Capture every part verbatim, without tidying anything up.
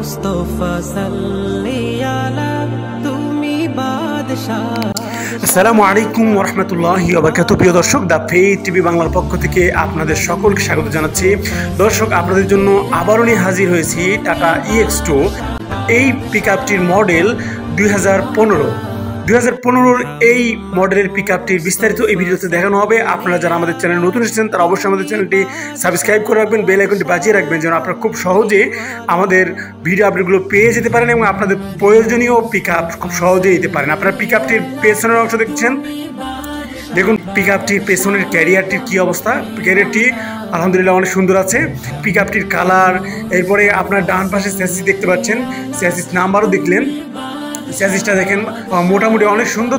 আসসালামু আলাইকুম ওয়া রাহমাতুল্লাহি ওয়া বারাকাতুহু। প্রিয় দর্শক, দ্য ফেইথ টিভি বাংলার পক্ষ থেকে আপনাদের সকলকে স্বাগত জানাচ্ছি। দর্শক, আপনাদের জন্য আবারও নিয়ে হাজির হয়েছি টাটা ই এক্স টু। এই পিকআপটির মডেল দুই হাজার পনেরো দুই হাজার পনেরোর এই মডেলের পিকআপটির বিস্তারিত এই ভিডিওতে দেখানো হবে। আপনারা যারা আমাদের চ্যানেল নতুন এসেছেন তারা অবশ্যই আমাদের চ্যানেলটি সাবস্ক্রাইব করে রাখবেন, বেল আইকনটি বাজিয়ে রাখবেন, যেন আপনারা খুব সহজে আমাদের ভিডিও আপডেটগুলো পেয়ে যেতে পারেন এবং আপনাদের প্রয়োজনীয় পিকআপ খুব সহজে দিতে পারেন। আপনারা পিকআপটির পেছনের অংশ দেখছেন, দেখুন পিকআপটির পেছনের ক্যারিয়ারটির কী অবস্থা। ক্যারিয়ারটি আলহামদুলিল্লাহ অনেক সুন্দর আছে। পিকআপটির কালার, এরপরে আপনার ডান পাশে স্যাসিস দেখতে পাচ্ছেন, স্যাসিস নাম্বারও দেখলেন, স্যাসিসটা দেখেন মোটামুটি অনেক সুন্দর।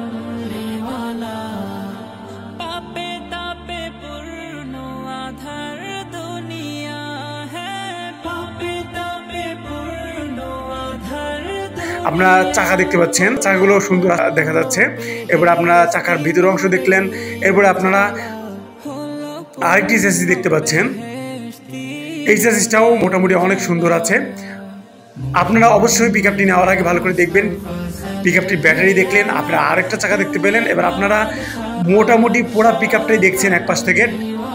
আপনারা চাকা দেখতে পাচ্ছেন, চাকাগুলো সুন্দর দেখা যাচ্ছে। এরপরে আপনারা চাকার ভিতরের অংশ দেখলেন। এরপরে আপনারা আরেকটি স্যাসিস দেখতে পাচ্ছেন, এই স্যাসিসটাও মোটামুটি অনেক সুন্দর আছে। আপনারা অবশ্যই পিকআপটি নেওয়ার আগে ভালো করে দেখবেন। পিকআপটির ব্যাটারি দেখলেন, আপনারা আরেকটা চাকা দেখতে পেলেন। এবার আপনারা মোটামুটি পুরো পিকআপটাই দেখছেন এক পাশ থেকে।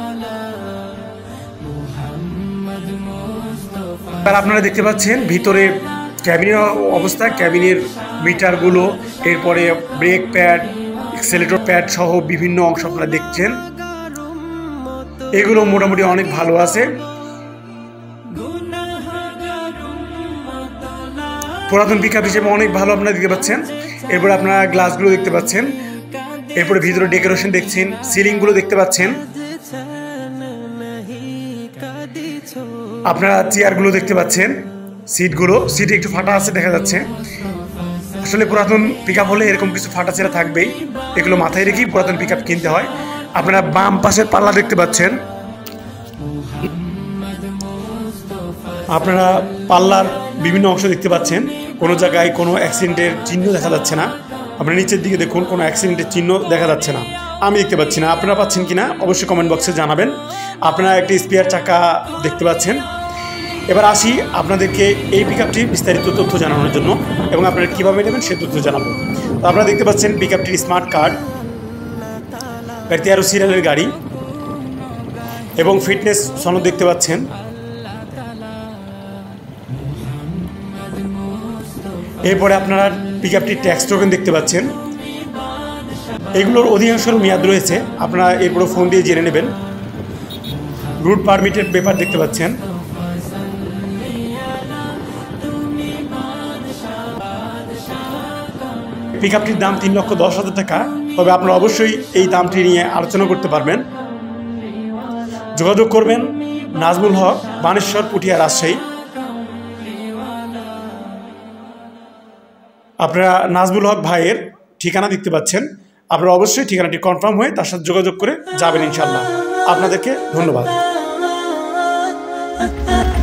এবার আপনারা দেখতে পাচ্ছেন ভিতরে ক্যাবিনের অবস্থা, ক্যাবিনের মিটারগুলো, এরপরে ব্রেক প্যাড, এক্সেলেটর প্যাড সহ বিভিন্ন অংশ আপনারা দেখছেন। এগুলো মোটামুটি অনেক ভালো আছে। পুরাতন পিকআপ হিসেবে অনেক ভালো আপনারা দেখতে পাচ্ছেন। এরপরে আপনারা গ্লাসগুলো দেখতে পাচ্ছেন, এরপরে ভিতরে ডেকোরেশন দেখছেন, সিলিংগুলো দেখতে পাচ্ছেন, আপনারা চেয়ারগুলো দেখতে পাচ্ছেন, সিটগুলো সিটে একটু ফাটা আছে দেখা যাচ্ছে। আসলে পুরাতন পিকআপ হলে এরকম কিছু ফাটা চেরা থাকবেই, এগুলো মাথায় রেখেই পুরাতন পিকআপ কিনতে হয়। আপনারা বাম পাশের পাল্লা দেখতে পাচ্ছেন, আপনারা পাল্লার বিভিন্ন অংশ দেখতে পাচ্ছেন। কোনো জায়গায় কোনো অ্যাক্সিডেন্টের চিহ্ন দেখা যাচ্ছে না। আপনারা নিচের দিকে দেখুন, কোনো অ্যাক্সিডেন্টের চিহ্ন দেখা যাচ্ছে না, আমি দেখতে পাচ্ছি না। আপনারা পাচ্ছেন কি না অবশ্যই কমেন্ট বক্সে জানাবেন। আপনারা একটি স্পেয়ার চাকা দেখতে পাচ্ছেন। এবার আসি আপনাদেরকে এই পিকআপটির বিস্তারিত তথ্য জানানোর জন্য এবং আপনারা কীভাবে নেবেন সে তথ্য জানাবো। তো আপনারা দেখতে পাচ্ছেন পিকআপটির স্মার্ট কার্ড, তেরো সিরিয়ালের গাড়ি এবং ফিটনেস সনদ দেখতে পাচ্ছেন। এরপরে আপনারা পিকআপটির ট্যাক্স টোকেন দেখতে পাচ্ছেন। এগুলোর অধিকাংশের মেয়াদ রয়েছে, আপনারা এরপরে ফোন দিয়ে জেনে নেবেন। রুট পারমিটের পেপার দেখতে পাচ্ছেন। পিকআপটির দাম তিন লক্ষ দশ হাজার টাকা, তবে আপনারা অবশ্যই এই দামটি নিয়ে আলোচনা করতে পারবেন। যোগাযোগ করবেন নাজমুল হক, বানেশ্বর, পুঠিয়া, রাজশাহী। আপনারা নাজমুল হক ভাইয়ের ঠিকানা দেখতে পাচ্ছেন। আপনারা অবশ্যই ঠিকানাটি কনফার্ম হয়ে তার সাথে যোগাযোগ করে যাবেন ইনশাল্লাহ। আপনাদেরকে ধন্যবাদ।